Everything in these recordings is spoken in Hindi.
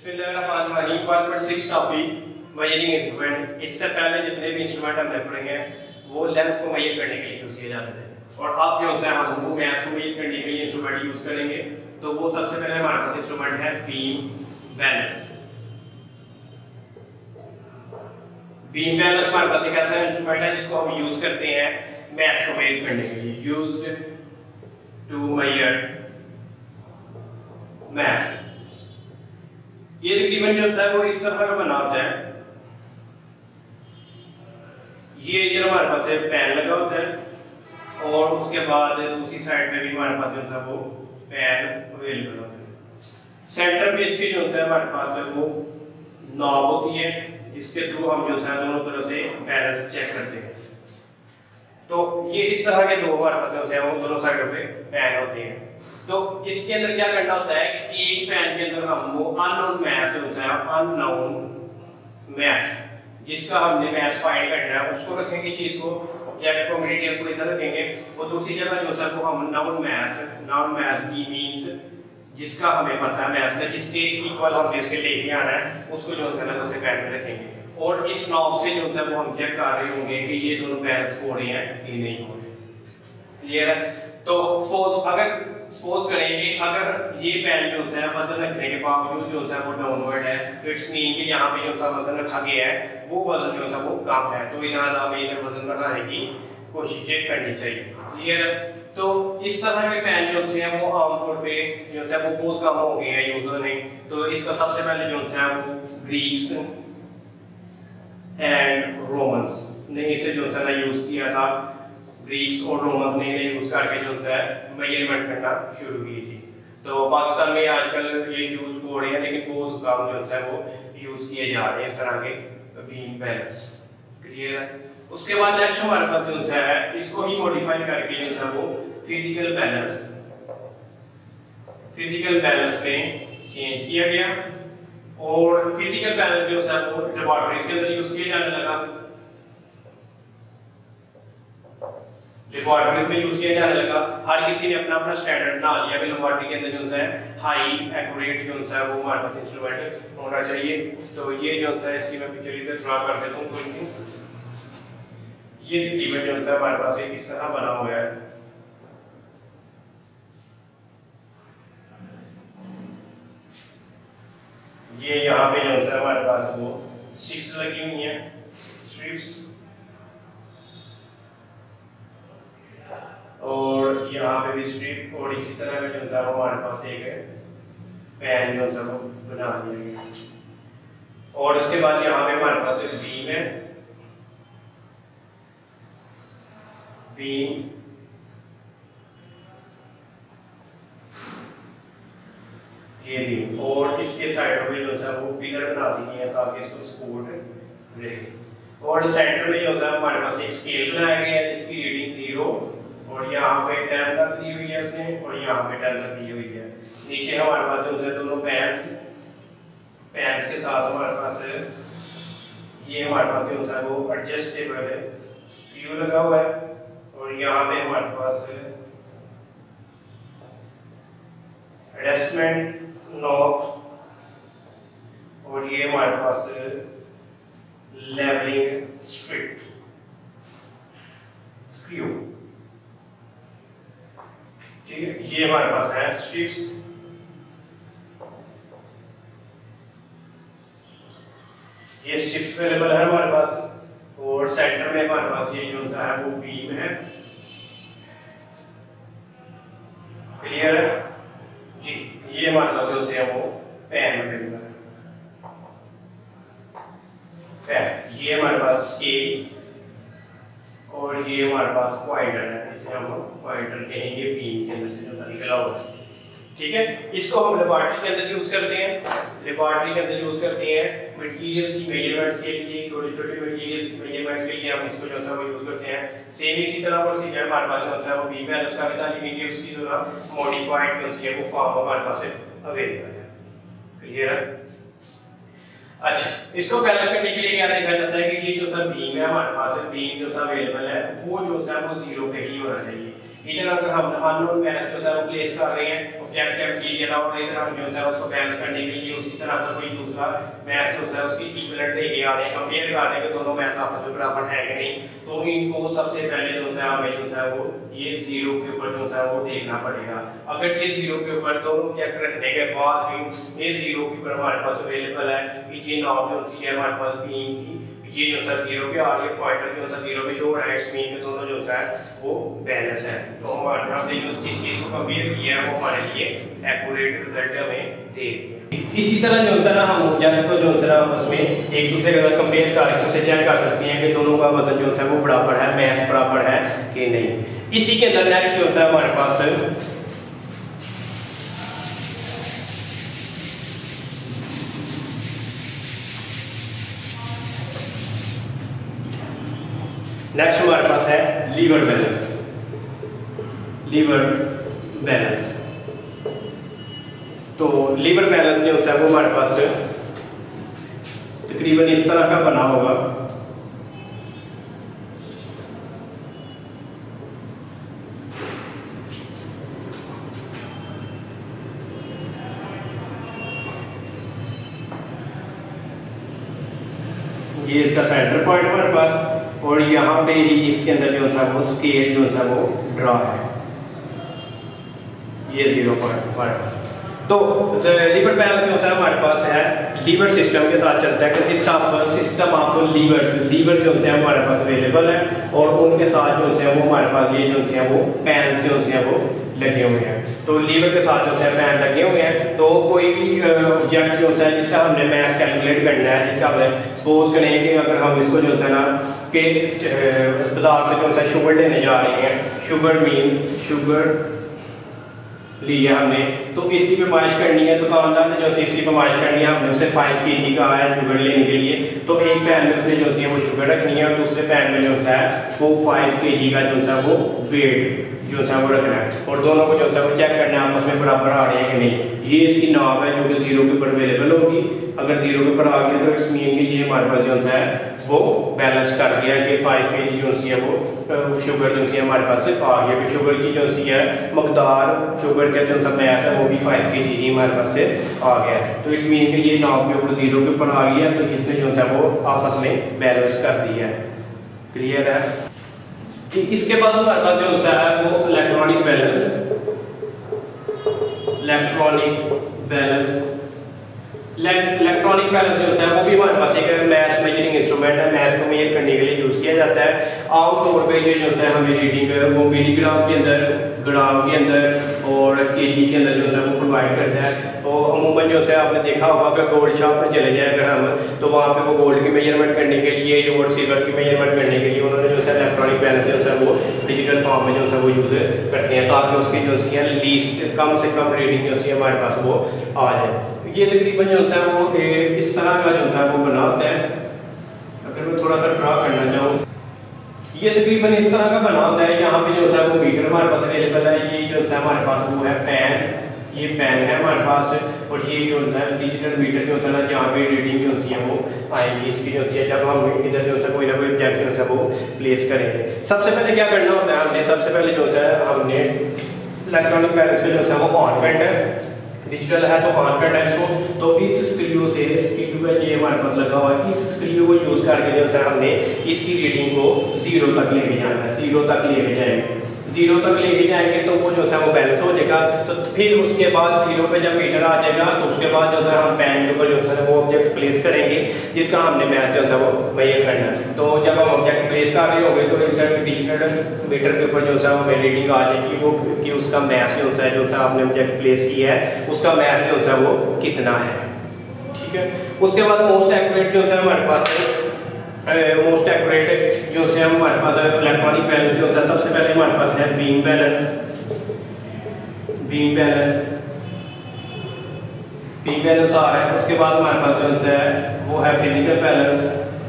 बिस्मिल्लाहिर्रहमानिर्रहीम 1.6 टॉपिक मेजरिंग इंस्ट्रूमेंट। इससे पहले जितने भी इंस्ट्रूमेंट हमने पढ़े हैं वो लेंथ को मेजर करने के लिए यूज किए जाते थे, और अब जो है हम मैथ को मेजर करने के लिए इंस्ट्रूमेंट यूज करेंगे। तो वो सबसे पहले हमारे पास इंस्ट्रूमेंट है बीम बैलेंस। बीम बैलेंस हमारे पास एक ऐसा इंस्ट्रूमेंट है जिसको हम यूज करते हैं मैथ को मेजर करने के लिए, यूज्ड टू मेजर मैथ। ये तकरीबन जो है वो इस तरह का बना होता है। ये इधर हमारे पास एक पैन लगा होता है और उसके बाद दूसरी साइड पे भी हमारे पास जो है वो पैन अवेलेबल होता है। सेंटर पे इसकी जो है हमारे पास वो नॉब होती है जिसके थ्रू हम जो है दोनों तरफ से बैलेंस चेक करते हैं। तो ये इस तरह के दो हमारे पास जो है वो दोनों साइडों पे पैन होते हैं। तो इसके अंदर क्या करना होता है कि एक पैन के अंदर हम वो अननोन मैथ जो है अननोन मैथ जिसका हमने मैथ फाइंड करना है उसको रखेंगे, चीज को ऑब्जेक्ट को मटेरियल को इधर रखेंगे, और दूसरी जगह जो है वो हम नाउन मैथ की मींस जिसका हमें पता है मैथ में जिसके इक्वल हम जिसके लेके आना है उसको जो है दूसरे पैन में रखेंगे, और इस नॉब से जो है वो हम चेक कर रहे होंगे कि ये दोनों बैलेंस हो रहे हैं कि नहीं हो रहे। क्लियर है? तो सपोज करेंगे अगर ये पैन जो है वजन रखने के बावजूद जो है वो डाउनवर्ड है, तो इट्स मीन कि यहाँ पे जो है वजन रखा गया है वो वजन जो है वो कम है, तो लिहाजा हमें इधर वजन बढ़ाने की कोशिश करनी चाहिए। क्लियर है? तो इस तरह के पैन जो है वो आमतौर पे जो है वो बहुत कम हो गए हैं यूजर ने। तो इसका सबसे पहले जो है वो ग्रीक्स एंड रोमन्स ने इसे जो है यूज किया था। ग्रीक्स और रोमन्स ने यूज करके जो है मेजरमेंट करना शुरू की थी। तो पाकिस्तान में आजकल ये यूज हो रहे हैं लेकिन बहुत कम जो है वो यूज किए जा रहे हैं इस तरह के बीम बैलेंस। क्लियर है? उसके बाद नेक्स्ट हमारे पास जो है इसको ही मॉडिफाई करके जो है वो फिजिकल बैलेंस में चेंज किया गया, और फिजिकल बैलेंस जो है वो लेबोरेटरीज के अंदर यूज किया जाने लगा। लेबोरेटरीज में यूज किया जाने लगा। हर किसी ने अपना अपना स्टैंडर्ड बना लिया कि लेबोरेटरी के अंदर जो है हाई एक्यूरेट जो है वो हमारे पास इंस्ट्रूमेंट होना चाहिए। तो ये जो है इसकी मैं पिक्चर इधर ड्रा कर देता हूँ थोड़ी सी। ये तकरीबन जो है हमारे पास एक इस तरह बना हुआ है। ये यहाँ पे जो है हमारे पास वो स्ट्रिप्स लगी हुई हैं, स्ट्रिप्स, और यहाँ पे भी स्ट्रिप, और इसी तरह का जो है हमारे पास एक पैन जो है वो बना दिया गया। और इसके बाद यहाँ पे हमारे पास एक बीम है, बीम ये बीम, और इसके साइड में जो है वो पिलर बना दी है ताकि इसको सपोर्ट रहे। और सेंटर में जो है हमारे पास एक स्केल बनाया गया है जिसकी रीडिंग 0 और यहाँ पे 10 तक दी हुई है उसने, और यहाँ पे 10 तक दी हुई है। नीचे हमारे पास जो है दोनों पैन्स के साथ हमारे पास ये हमारे पास जो है वो एडजस्टेबल स्क्रू लगा हुआ है, और यहाँ पे हमारे पास एडजस्टमेंट नॉब, और ये हमारे पास लेवलिंग स्ट्रिप स्क्रू। ठीक है, ये हमारे पास है स्ट्रिप्स। ये स्ट्रिप्स अवेलेबल है हमारे पास, और सेंटर में हमारे पास ये जो है वो बीम है। क्लियर है जी? ये हमारे पास जो है वो पैन अवेलेबल है। ये हमारे पास स्केल, और ये हमारे पास पॉइंटर है, इसे हम पॉइंटर कहेंगे बीम के अंदर से जो निकला हुआ है। ठीक है, इसको हम लेबोरेटरी के अंदर यूज करते हैं। लेबोरेटरी के अंदर यूज करते हैं मटेरियल्स की मेजरमेंट्स के लिए, छोटे-छोटे मटेरियल्स की मेजरमेंट्स के लिए हम इसको जो है वो यूज करते हैं। सेम इसी तरह प्रोसीजर हमारे पास जो है वो बीम बैलेंस का भी था, लेकिन ये उसकी जो है मॉडिफाइड जो है वो फॉर्म हमारे पास अवेलेबल है। क्लियर है? अच्छा, इसको बैलेंस करने के लिए क्या देखा जाता है कि ये जो सा बीम है हमारे पास, बीम जो सा अवेलेबल है वो जो है वो 0 पे ही होना चाहिए। इधर अगर हम अननोन मैथ जो है प्लेस कर रहे हैं ऑब्जेक्ट की के अलावा इधर हम जो है उसको बैलेंस करने के लिए उसी तरह का कोई दूसरा मैथ जो है उसकी इक्विवेलेंट लेके आ रहे हैं, कंपेयर कर रहे हैं कि दोनों मैथ्स आपस में बराबर है कि नहीं। तो इनको सबसे पहले जो है हमें जो है वो ये 0 के ऊपर जो है वो देखना पड़ेगा। अगर ये 0 के ऊपर दोनों ऑब्जेक्ट रखने के बाद भी ये 0 के ऊपर हमारे पास अवेलेबल है कि ये नॉब जो है हमारे पास बीम की ये जो सा 0 पे आ रही है, पॉइंटर जो सा 0 पे शो हो रहा है, इट्स मीन कि दोनों जो है वो बैलेंस है। तो हमने जिस चीज को कंपेयर किया है वो हमारे लिए एक्यूरेट रिजल्ट हमें दे। इसी तरह जो है ना हम ऑब्जेक्ट को जो है आपस में एक दूसरे के साथ कंपेयर करके उससे चेक कर सकते हैं कि दोनों का वजन जो है वो बराबर है, मास बराबर है कि नहीं। इसी के अंदर नेक्स्ट जो होता है हमारे पास नेक्स्ट हमारे पास है लीवर बैलेंस। लीवर बैलेंस तो लीवर बैलेंस जो होता है वो हमारे पास तकरीबन इस तरह का बना होगा। ये इसका सेंटर पॉइंट हमारे पास और यहाँ पे इसके अंदर जो था वो स्केल जो था वो ड्रा है, ये 0 पॉइंट हमारे पास। तो लीवर बैलेंस जो है हमारे पास है लीवर सिस्टम के साथ चलता है, सिस्टम ऑफ लीवर जो है हमारे पास अवेलेबल है और उनके साथ जो है वो हमारे पास ये जो है वो पैन्स जो है वो लगे हुए हैं। तो लीवर के साथ जो है पैन लगे हुए हैं। तो कोई भी ऑब्जेक्ट जो है जिसका हमने मास कैलकुलेट करना है, जिसका हमने सपोज करें कि अगर हम इसको जो है ना कि बाजार से जो है शुगर लेने जा रहे हैं, शुगर लिया हमने, तो इसकी पैमाइश करनी है, दुकानदार ने जो है इसकी पैमाइश करनी है, हमने उसे 5 kg कहा है शुगर लेने के लिए। तो एक पैन में उसने जो है वो शुगर रखनी है और दूसरे पैन में जो है वो 5 kg का जो है वो वेट जो है वो रखना है और दोनों को जो है वो चेक करना है आपस में बराबर आ रहे हैं कि नहीं। ये इसकी नाप है जो कि 0 के ऊपर अवेलेबल होगी। अगर 0 के ऊपर आ गया तो इट्स मीन कि ये हमारे पास जो है वो बैलेंस कर दिया कि 5 kg जो है वो शुगर जो है हमारे पास आ गया कि शुगर की जो है मकदार शुगर का जो मैस है वो भी 5 kg ही हमारे पास से आ गया। तो इट्स मीन कि ये नाप के ऊपर 0 के ऊपर आ गया तो इसने जो है वो आपस में बैलेंस कर दिया है। क्लियर है? इसके बाद हमारे पास जो है वो इलेक्ट्रॉनिक बैलेंस जो है वो भी हमारे पास एक मैस मेजरिंग इंस्ट्रूमेंट है। मैस को मेजर करने के लिए यूज किया जाता है। आमतौर पे ये जो है हमें रीडिंग वो मिलीग्राम के अंदर, ग्राम के अंदर और केजी के अंदर जो है वो प्रोवाइड करता है। तो अमूमन जो है आपने देखा होगा कि गोल्ड शॉप में चले जाए अगर हम, तो वहाँ पे वो गोल्ड की मेजरमेंट करने के लिए और सिल्वर की मेजरमेंट करने के लिए उन्होंने जो है इलेक्ट्रॉनिक बैलेंस जो है वो डिजिटल फॉर्म में जो है वो यूज करते हैं ताकि उसकी जो है लीस्ट कम से कम रीडिंग जो है हमारे पास वो आ जाए। ये तकरीबन जो है वो इस तरह का जो है वो बना होता है। अगर मैं थोड़ा सा ड्रा करना चाहूँ, ये तकरीबन इस तरह का बना होता है। यहाँ पे जो है वो मीटर हमारे पास अवेलेबल है। ये जो है हमारे पास वो है पैन, ये पैन है हमारे पास और ये जो है डिजिटल मीटर जो है ना जहाँ पे रीडिंग जो है वो आएगी इसकी जो है जब हम इधर जो है कोई ना कोई ऑब्जेक्ट जो है वो प्लेस करेंगे। सबसे पहले क्या करना होता है हमने, सबसे पहले जो है हमने इलेक्ट्रॉनिक बैलेंस पे जो है वो ऑन करना है, डिजिटल है तो ऑन करना है इसको। तो इस स्क्रू से स्क्रू का ये हमारे पास लगा हुआ है, इस स्क्रू को यूज करके जो है हमने इसकी रीडिंग को 0 तक लेके जाना है। 0 तक लेके जाएंगे, 0 तक लेके जाएंगे तो वो जो है वो बैलेंस हो जाएगा। तो फिर उसके बाद 0 पे जब मीटर आ जाएगा तो उसके बाद जो है हम पैन के ऊपर जो है वो ऑब्जेक्ट प्लेस करेंगे जिसका हमने मैच जो है वो मेजर करना है। तो जब हम ऑब्जेक्ट प्लेस कर रहे होंगे तो डिजिटल मीटर के ऊपर जो है हमें रीडिंग आ जाएगी वो कि उसका मैच जो है आपने ऑब्जेक्ट प्लेस किया है उसका मैच जो है वो कितना है। ठीक है, उसके बाद मोस्ट एक्यूरेट जो है हमारे पास मोस्ट एक्यूरेट जो है हमारे पास इलेक्ट्रॉनिक बैलेंस जो है सबसे पहले हमारे पास है बीम बैलेंस। आ रहा है। उसके बाद हमारे पास जो है वो है फिजिकल बैलेंस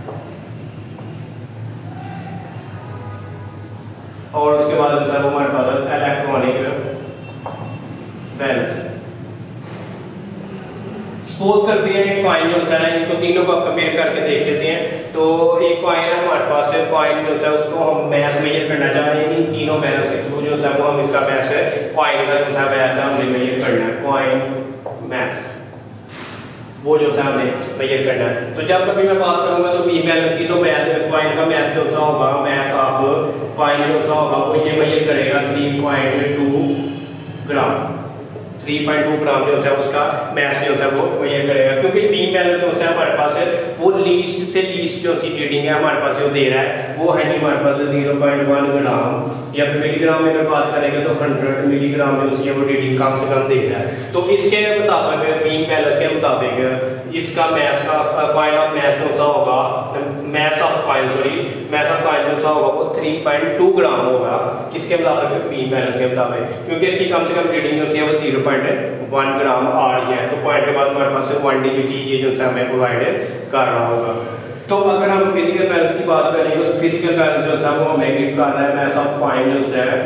और उसके बाद जो है वो हमारे पास इलेक्ट्रॉनिक बैलेंस। सपोज करते हैं एक कॉइन जो होता है इनको तीनों को कंपेयर करके देख लेते हैं। तो एक कॉइन है हमारे पास, कॉइन जो होता है उसको हम मैथ मेजर करना चाह रहे हैं, इन तीनों मैथ्स के थ्रू जो होता है वो हम इसका मैथ है कॉइन का जो है मैथ हमने मेजर करना है, कॉइन मैथ वो जो है हमने मेजर करना है। तो जब कभी मैं बात करूंगा तो बी बैलेंस की, तो मैथ कॉइन का मैथ जो होता होगा, मैथ ऑफ कॉइन जो होता होगा वो ये मेजर करेगा 3.2 ग्राम, 3.2 ग्राम जो है उसका मैथ जो है वो ये करेगा, क्योंकि बीम बैलेंस जो है हमारे पास है वो लीस्ट से लीस्ट जो सी रीडिंग है हमारे पास जो दे रहा है वो है हमारे पास 0.1 ग्राम, या फिर मिलीग्राम में अगर बात करेंगे तो 100 मिलीग्राम जो है वो रीडिंग कम से कम दे रहा है। तो इसके मुताबिक बीम बैलेंस के मुताबिक इसका मैथ का कॉइन ऑफ मैथ जो होगा, math of coin sorry math of coin जो होगा वो 3.2 ग्राम होगा, किसके मुताबिक बीम बैलेंस के मुताबिक, क्योंकि इसकी कम से कम रीडिंग जो है वो 0.1 ग्राम आ रही है। तो पॉइंट के बाद हमारे पास 1 डिजिट ये जो है हमें प्रोवाइड कर रहा होगा। तो अगर हम फिजिकल बैलेंस की बात करेंगे तो फिजिकल बैलेंस जो है वो हमें गिव कर रहा है मैथ ऑफ कॉइन जो है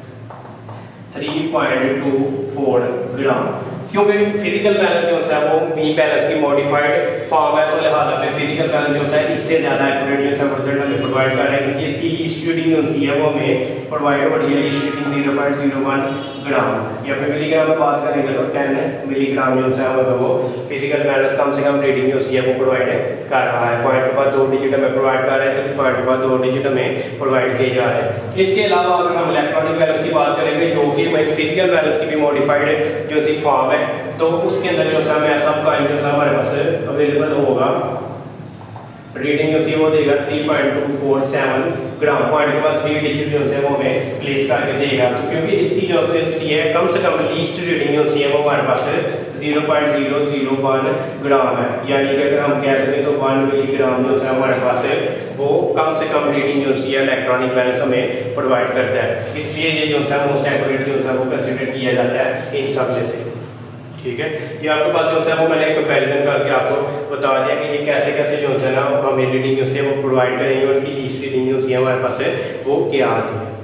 3.24 ग्राम, क्योंकि फिजिकल बैलेंस जो है वो बी बैलेंस की मॉडिफाइड फॉर्म है, तो लिहाजा में फिजिकल बैलेंस जो है इससे ज़्यादा एक्यूरेट जो है रिजल्ट हमें प्रोवाइड कर रहा है, क्योंकि इसकी लीस्ट रीडिंग जो है वो हमें प्रोवाइड हो रही है लीस्ट रीडिंग 0.01 ग्राम, या फिर मिलीग्राम में बात करेंगे तो 10 मिलीग्राम जो है वो फिजिकल बैलेंस कम से कम रीडिंग जो है वो प्रोवाइड कर रहा है। पॉइंट के बाद 2 डिजिट हमें प्रोवाइड कर रहे हैं, तो पॉइंट के बाद 2 डिजिट हमें प्रोवाइड किए जा रहे हैं। इसके अलावा अगर हम इलेक्ट्रॉनिक बैलेंस की बात करेंगे जो कि हमारी फिजिकल बैलेंस की भी मॉडिफाइड जो सी फॉर्म है, तो उसके अंदर जो है सब का जो हमारे पास अवेलेबल होगा, रीडिंग जो वो देगा 3.247 ग्राम, पॉइंट के बाद 3 डिजिट जो है वो हमें प्लेस करके देगा। तो क्योंकि इसकी जो है कम से कम लीस्ट रीडिंग जो है वो हमारे पास 0.001 ग्राम है, यानी कि अगर हम कह सकें तो 1 मिलीग्राम जो है हमारे पास वो कम से कम रीडिंग जो है इलेक्ट्रॉनिक बैलेंस हमें प्रोवाइड करता है। इसलिए ये जो है मोस्ट एक्यूरेट जो है वो कंसिडर किया जाता है इन सब में से। ठीक है, ये आपके पास जो है वो मैंने कंपैरिजन करके आपको बता दिया कि ये कैसे कैसे जो है ना हमें रीडिंग जो है वो प्रोवाइड करेंगे और उनकी लीस्ट रीडिंग जो है हमारे पास है वो क्या आती है।